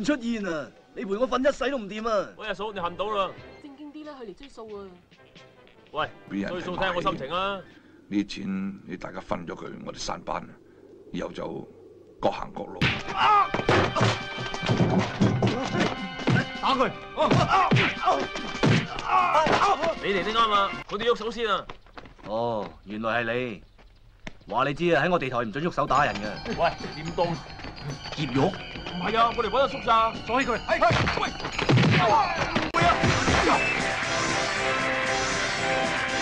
出現啊！你陪我瞓一世都唔掂啊！ 喂，阿嫂，你恨到啦！ 正經啲啦，佢嚟追數啊！ 喂，追數睇下我心情啊！ 呢啲錢你大家分咗佢，我哋散班，以後就各行各路。 打佢！你嚟得啱啊！佢哋喐手先啊！ 哦，原來係你。話你知啊，喺我地台唔准喐手打人嘅。 喂，點動？ 劫獄？ 唔係啊，我哋揾阿叔咋，鎖起佢。喂！